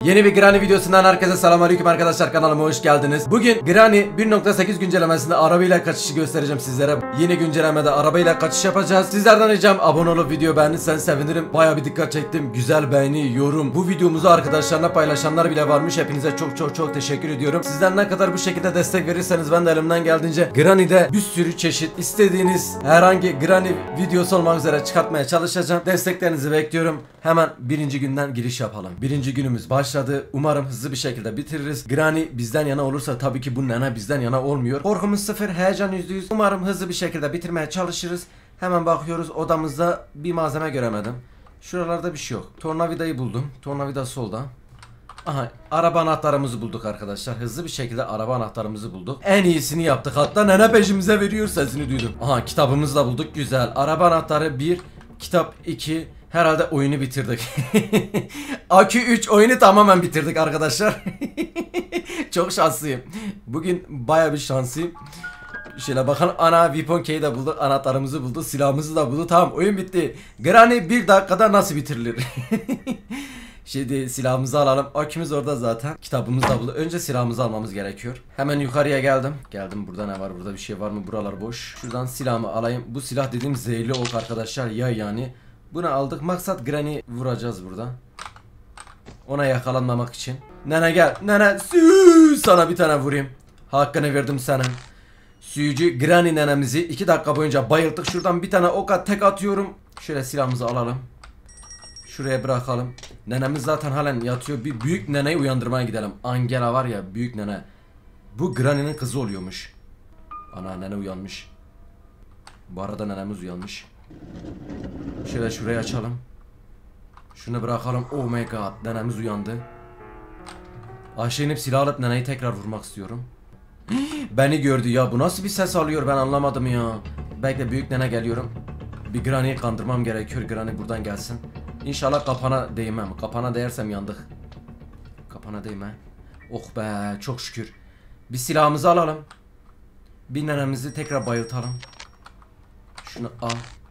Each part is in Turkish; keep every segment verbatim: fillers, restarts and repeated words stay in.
Yeni bir Granny videosundan herkese selamünaleyküm arkadaşlar, kanalıma hoş geldiniz. Bugün Granny bir nokta sekiz güncellemesinde arabayla kaçışı göstereceğim sizlere. Yeni güncellemede arabayla kaçış yapacağız. Sizlerden ricam abone olup video beğenirsen sevinirim. Baya bir dikkat çektim. Güzel beğeni, yorum. Bu videomuzu arkadaşlarına paylaşanlar bile varmış. Hepinize çok çok çok teşekkür ediyorum. Sizden ne kadar bu şekilde destek verirseniz ben de elimden geldiğince Granny'de bir sürü çeşit istediğiniz herhangi Granny videosu olmak üzere çıkartmaya çalışacağım. Desteklerinizi bekliyorum. Hemen birinci günden giriş yapalım. Birinci günümüz başladı. Umarım hızlı bir şekilde bitiririz. Granny bizden yana olursa tabii ki bu nene bizden yana olmuyor. Korkumuz sıfır, heyecan yüzde yüz. Umarım hızlı bir şekilde bitirmeye çalışırız. Hemen bakıyoruz, odamızda bir malzeme göremedim. Şuralarda bir şey yok. Tornavidayı buldum. Tornavida solda. Aha, araba anahtarımızı bulduk arkadaşlar. Hızlı bir şekilde araba anahtarımızı bulduk. En iyisini yaptık. Hatta nene peşimize veriyor, sesini duydum. Aha, kitabımızı da bulduk. Güzel. Araba anahtarı bir, kitap iki. Herhalde oyunu bitirdik. Akü üç, oyunu tamamen bitirdik arkadaşlar. Çok şanslıyım. Bugün baya bir şanslıyım. Şöyle bakın, ana weapon key'i de bulduk, anahtarımızı bulduk, silahımızı da bulduk. Tamam, oyun bitti. Granny bir dakikada nasıl bitirilir? Şimdi silahımızı alalım. Akümüz orada zaten. Kitabımız da bulduk. Önce silahımızı almamız gerekiyor. Hemen yukarıya geldim. Geldim, burada ne var? Burada bir şey var mı? Buralar boş. Şuradan silahımı alayım. Bu silah dediğim zehirli ok arkadaşlar. Ya yani. Bunu aldık. Maksat Granny vuracağız burada. Ona yakalanmamak için. Nene gel. Nene. Sü sana bir tane vurayım. Hakkını verdim senin. Suyucu Granny nenemizi iki dakika boyunca bayılttık. Şuradan bir tane oka tek atıyorum. Şöyle silahımızı alalım. Şuraya bırakalım. Nenemiz zaten halen yatıyor. Bir büyük neneyi uyandırmaya gidelim. Angela var ya, büyük nene. Bu Granny'nin kızı oluyormuş. Ana, nene uyanmış. Bu arada nenemiz uyanmış. Şöyle şurayı açalım. Şunu bırakalım. Oh my god, nenemiz uyandı. Aşağı inip silah alıp neneyi tekrar vurmak istiyorum. Beni gördü ya, bu nasıl bir ses alıyor, ben anlamadım ya. Belki büyük nene geliyorum. Bir Granny'yi kandırmam gerekiyor. Granny buradan gelsin. İnşallah kapana değmem. Kapana değersem yandık. Kapana değme. Oh be, çok şükür. Bir silahımızı alalım. Bir nenemizi tekrar bayıltalım. Şunu al.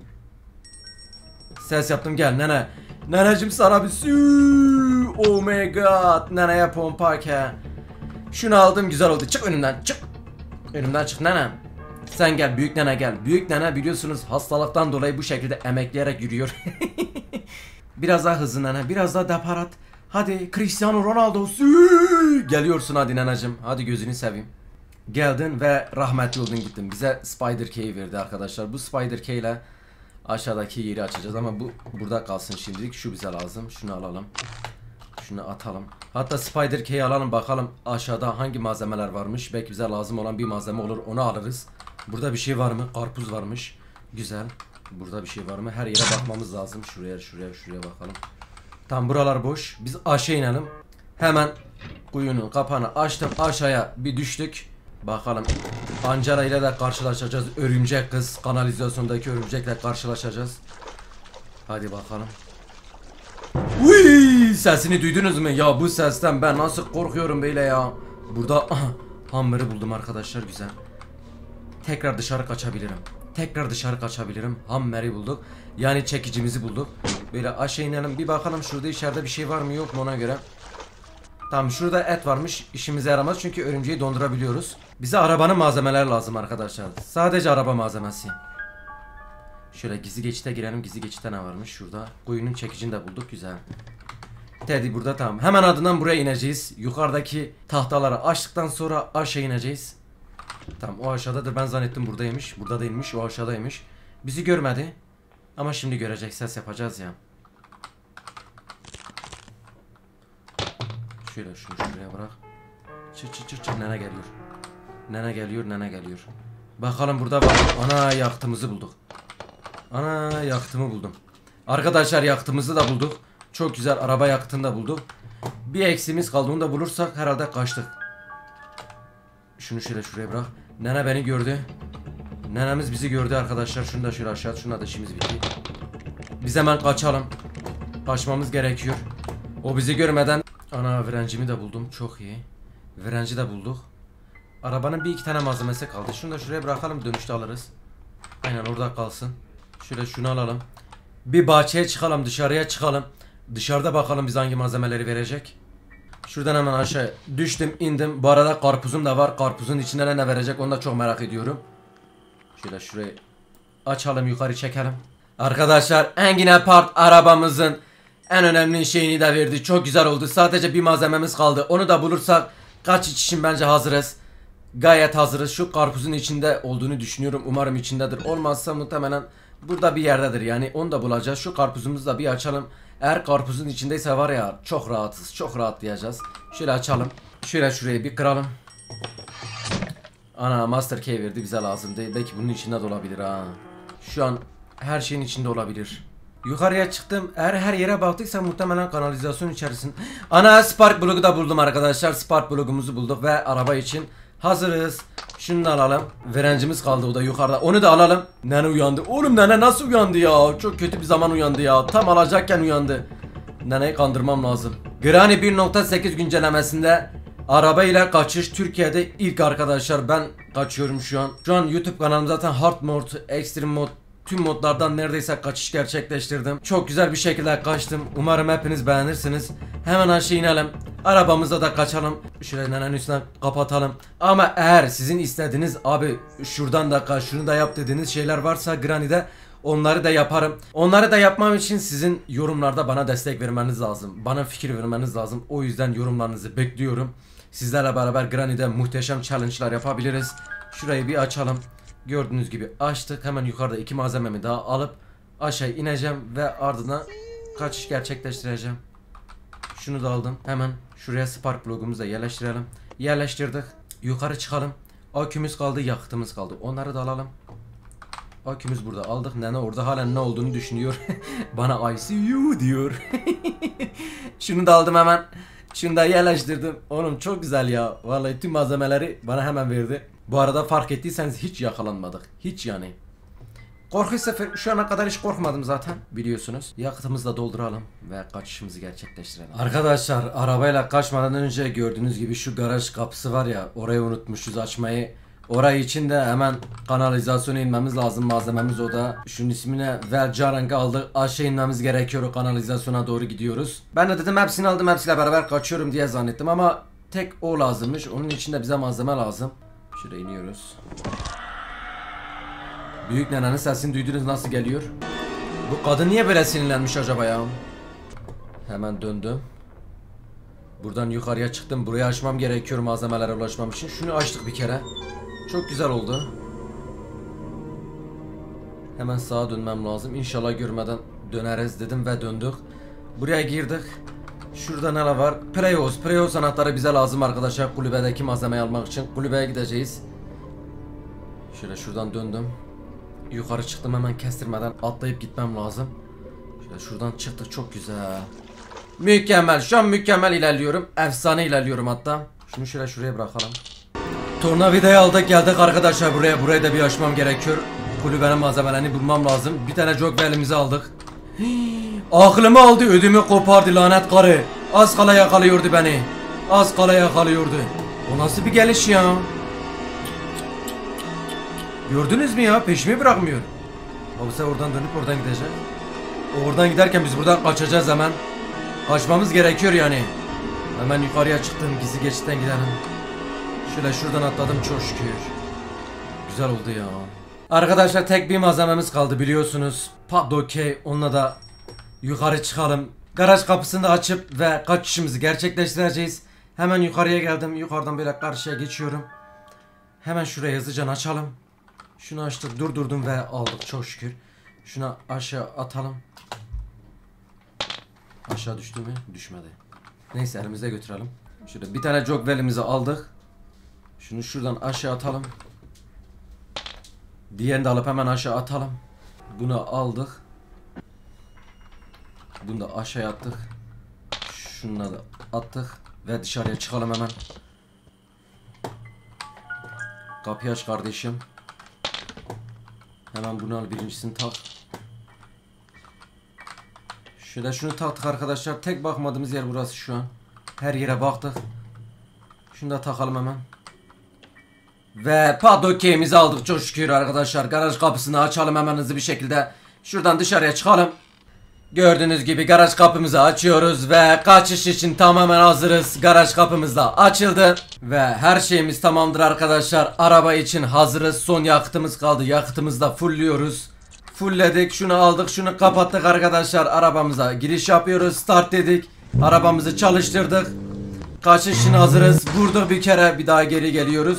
Ses yaptım, gel nene. Neneciğim sana bir sü. Oh my god. Neneye pompa ke. Şunu aldım, güzel oldu. Çık önümden, çık. Önümden çık nene. Sen gel, büyük nene gel. Büyük nene biliyorsunuz hastalıktan dolayı bu şekilde emekleyerek yürüyor. Biraz daha hızlı nene, biraz daha deparat. Hadi Cristiano Ronaldo sü. Geliyorsun hadi neneciğim. Hadi gözünü seveyim. Geldin ve rahmetli oldun gittin. Bize Spider Key verdi arkadaşlar. Bu Spider Key ile aşağıdaki yeri açacağız ama bu burada kalsın şimdilik. Şu bize lazım. Şunu alalım. Şunu atalım. Hatta Spider Key'i alalım, bakalım aşağıda hangi malzemeler varmış. Belki bize lazım olan bir malzeme olur, onu alırız. Burada bir şey var mı? Karpuz varmış. Güzel. Burada bir şey var mı? Her yere bakmamız lazım. Şuraya şuraya şuraya bakalım. Tam buralar boş. Biz aşağı inelim. Hemen kuyunun kapağını açtım. Aşağıya bir düştük. Bakalım. Angela ile de karşılaşacağız. Örümcek kız. Kanalizasyondaki örümcekle karşılaşacağız. Hadi bakalım. Uy, sesini duydunuz mu? Ya bu sesten ben nasıl korkuyorum böyle ya. Burada aha, hammer'ı buldum arkadaşlar, güzel. Tekrar dışarı kaçabilirim. Tekrar dışarı kaçabilirim. Hammer'i bulduk. Yani çekicimizi bulduk. Böyle aşağı inelim, bir bakalım şurada içeride bir şey var mı yok mu ona göre. Tamam, şurada et varmış, işimize yaramaz çünkü örümceği dondurabiliyoruz. Bize arabanın malzemeleri lazım arkadaşlar. Sadece araba malzemesi. Şöyle gizli geçite girelim. Gizli geçite ne varmış şurada? Kuyunun çekicini de bulduk, güzel. Teddy burada, tamam. Hemen ardından buraya ineceğiz. Yukarıdaki tahtaları açtıktan sonra aşağı ineceğiz. Tamam, o aşağıdadır, ben zannettim buradaymış. Burada değilmiş, o aşağıdaymış. Bizi görmedi. Ama şimdi görecek, ses yapacağız ya. Şöyle şunu şuraya bırak. Çır çır çır çır, nene geliyor. Nene geliyor, nene geliyor. Bakalım burada var. Ana, yaktığımızı bulduk. Ana, yaktımı buldum. Arkadaşlar yaktığımızı da bulduk. Çok güzel, araba yaktığını da bulduk. Bir eksimiz kaldı, onu da bulursak herhalde kaçtık. Şunu şöyle şuraya bırak. Nene beni gördü. Nenemiz bizi gördü arkadaşlar. Şunu da şöyle aşağı at. Şuna da işimiz bitti. Biz hemen kaçalım. Kaçmamız gerekiyor. O bizi görmeden. Ana, virencimi de buldum. Çok iyi. Virenci de bulduk. Arabanın bir iki tane malzemesi kaldı. Şunu da şuraya bırakalım, dönüşte alırız. Aynen, orada kalsın. Şöyle şunu alalım. Bir bahçeye çıkalım, dışarıya çıkalım. Dışarıda bakalım bize hangi malzemeleri verecek. Şuradan hemen aşağı düştüm, indim. Bu arada karpuzum da var. Karpuzun içinde ne verecek onu da çok merak ediyorum. Şöyle şurayı açalım, yukarı çekelim. Arkadaşlar Engin Apart arabamızın en önemli şeyini de verdi. Çok güzel oldu. Sadece bir malzememiz kaldı. Onu da bulursak kaçış için bence hazırız. Gayet hazırız. Şu karpuzun içinde olduğunu düşünüyorum. Umarım içindedir. Olmazsa muhtemelen burada bir yerdedir. Yani onu da bulacağız. Şu karpuzumuzu da bir açalım. Eğer karpuzun içindeyse var ya çok rahatız. Çok rahatlayacağız. Şöyle açalım. Şöyle şurayı bir kıralım. Ana master key verdi, bize lazım değil. Belki bunun içinde de olabilir ha. Şu an her şeyin içinde olabilir. Yukarıya çıktım. Eğer her yere baktıysa muhtemelen kanalizasyon içerisinde. Ana spark blogu da buldum arkadaşlar. Spark blogumuzu bulduk ve araba için hazırız. Şunu da alalım. Verencimiz kaldı, o da yukarıda. Onu da alalım. Nene uyandı. Oğlum nene nasıl uyandı ya? Çok kötü bir zaman uyandı ya. Tam alacakken uyandı. Neneyi kandırmam lazım. Granny bir nokta sekiz güncellemesinde araba ile kaçış Türkiye'de ilk arkadaşlar. Ben kaçıyorum şu an. Şu an YouTube kanalım zaten hard mod, extreme mod, tüm modlardan neredeyse kaçış gerçekleştirdim. Çok güzel bir şekilde kaçtım. Umarım hepiniz beğenirsiniz. Hemen aşağı inelim. Arabamıza da kaçalım. Şöyle nenenin üstüne kapatalım. Ama eğer sizin istediğiniz abi şuradan da kaç, şunu da yap dediğiniz şeyler varsa Granny'de onları da yaparım. Onları da yapmam için sizin yorumlarda bana destek vermeniz lazım. Bana fikir vermeniz lazım. O yüzden yorumlarınızı bekliyorum. Sizlerle beraber Granny'de muhteşem challenge'lar yapabiliriz. Şurayı bir açalım. Gördüğünüz gibi açtık. Hemen yukarıda iki malzememi daha alıp aşağı ineceğim ve ardından kaçış gerçekleştireceğim. Şunu da aldım. Hemen şuraya spark blogumuzu da yerleştirelim. Yerleştirdik. Yukarı çıkalım. Akümüz kaldı, yakıtımız kaldı. Onları da alalım. Akümüz burada aldık. Nene orada halen ne olduğunu düşünüyor. Bana I see you diyor. Şunu da aldım hemen. Şunu da yerleştirdim. Oğlum çok güzel ya. Vallahi tüm malzemeleri bana hemen verdi. Bu arada fark ettiyseniz hiç yakalanmadık. Hiç yani. Korku sefer şu ana kadar hiç korkmadım zaten biliyorsunuz. Yakıtımızı da dolduralım ve kaçışımızı gerçekleştirelim. Arkadaşlar arabayla kaçmadan önce gördüğünüz gibi şu garaj kapısı var ya, orayı unutmuşuz açmayı. Orayı için de hemen kanalizasyona inmemiz lazım. Malzememiz o da. Şunun ismine Vercarang'ı aldık. Aşağı inmemiz gerekiyor. O kanalizasyona doğru gidiyoruz. Ben de dedim hepsini aldım, hepsiyle beraber kaçıyorum diye zannettim ama tek o lazımmış. Onun için de bize malzeme lazım. Şuraya iniyoruz. Büyük nenenin sesini duydunuz nasıl geliyor? Bu kadın niye böyle sinirlenmiş acaba ya? Hemen döndüm. Buradan yukarıya çıktım. Burayı açmam gerekiyor malzemelere ulaşmam için. Şunu açtık bir kere. Çok güzel oldu. Hemen sağa dönmem lazım. İnşallah görmeden döneriz dedim ve döndük. Buraya girdik. Şurada ne var? Preyoz. Preyoz anahtarı bize lazım arkadaşlar. Kulübedeki malzemeyi almak için. Kulübeye gideceğiz. Şöyle şuradan döndüm. Yukarı çıktım, hemen kestirmeden atlayıp gitmem lazım. Şöyle şuradan çıktık, çok güzel. Mükemmel, şu an mükemmel ilerliyorum. Efsane ilerliyorum hatta. Şunu şöyle şuraya bırakalım. Tornavidayı aldık geldik arkadaşlar buraya. Burayı da bir açmam gerekiyor. Kulübenin malzemelerini bulmam lazım. Bir tane jog elimize aldık. Hii, aklımı aldı, ödümü kopardı lanet karı. Az kala yakalıyordu beni. Az kala yakalıyordu. O nasıl bir geliş ya? Gördünüz mü ya, peşimi bırakmıyor. Abi oradan dönüp oradan gidecek. Oradan giderken biz buradan kaçacağız hemen. Kaçmamız gerekiyor yani. Hemen yukarıya çıktım, gizli geçitten gidelim. Şöyle şuradan atladım, çok şükür. Güzel oldu ya. Arkadaşlar tek bir malzememiz kaldı biliyorsunuz. Padokey, onunla da yukarı çıkalım. Garaj kapısını da açıp ve kaçışımızı gerçekleştireceğiz. Hemen yukarıya geldim. Yukarıdan böyle karşıya geçiyorum. Hemen şuraya hızlıca açalım. Şunu açtık, durdurdum ve aldık çok şükür. Şuna aşağı atalım. Aşağı düştü mü? Düşmedi. Neyse elimize götürelim. Şöyle bir tane jog elimize aldık. Şunu şuradan aşağı atalım. Diğerini de alıp hemen aşağı atalım. Bunu aldık. Bunu da aşağı attık. Şunu da attık. Ve dışarıya çıkalım hemen. Kapıyı aç kardeşim. Hemen bunu al, birincisini tak. Şöyle şunu taktık arkadaşlar. Tek bakmadığımız yer burası şu an. Her yere baktık. Şunu da takalım hemen. Ve padokeyimizi aldık çok şükür arkadaşlar. Garaj kapısını açalım hemen hızlı bir şekilde. Şuradan dışarıya çıkalım. Gördüğünüz gibi garaj kapımızı açıyoruz ve kaçış için tamamen hazırız. Garaj kapımız da açıldı ve her şeyimiz tamamdır arkadaşlar. Araba için hazırız. Son yakıtımız kaldı. Yakıtımızı da fullliyoruz. Fullledik. Şunu aldık. Şunu kapattık arkadaşlar. Arabamıza giriş yapıyoruz. Start dedik. Arabamızı çalıştırdık. Kaçış için hazırız. Vurduk bir kere. Bir daha geri geliyoruz.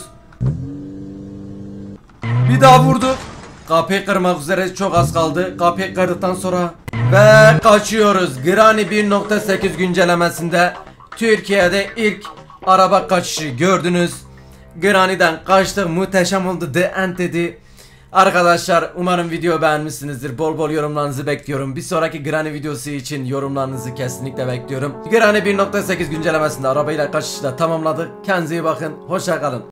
Bir daha vurduk. Kapıyı kırmak üzere, çok az kaldı. Kapıyı kırdıktan sonra ve kaçıyoruz. Granny bir nokta sekiz güncellemesinde Türkiye'de ilk araba kaçışı gördünüz. Granny'den kaçtık. Muhteşem oldu. The Entity. Arkadaşlar umarım video beğenmişsinizdir. Bol bol yorumlarınızı bekliyorum. Bir sonraki Granny videosu için yorumlarınızı kesinlikle bekliyorum. Granny bir nokta sekiz güncellemesinde arabayla kaçışı da tamamladık. Kendinize iyi bakın. Hoşça kalın.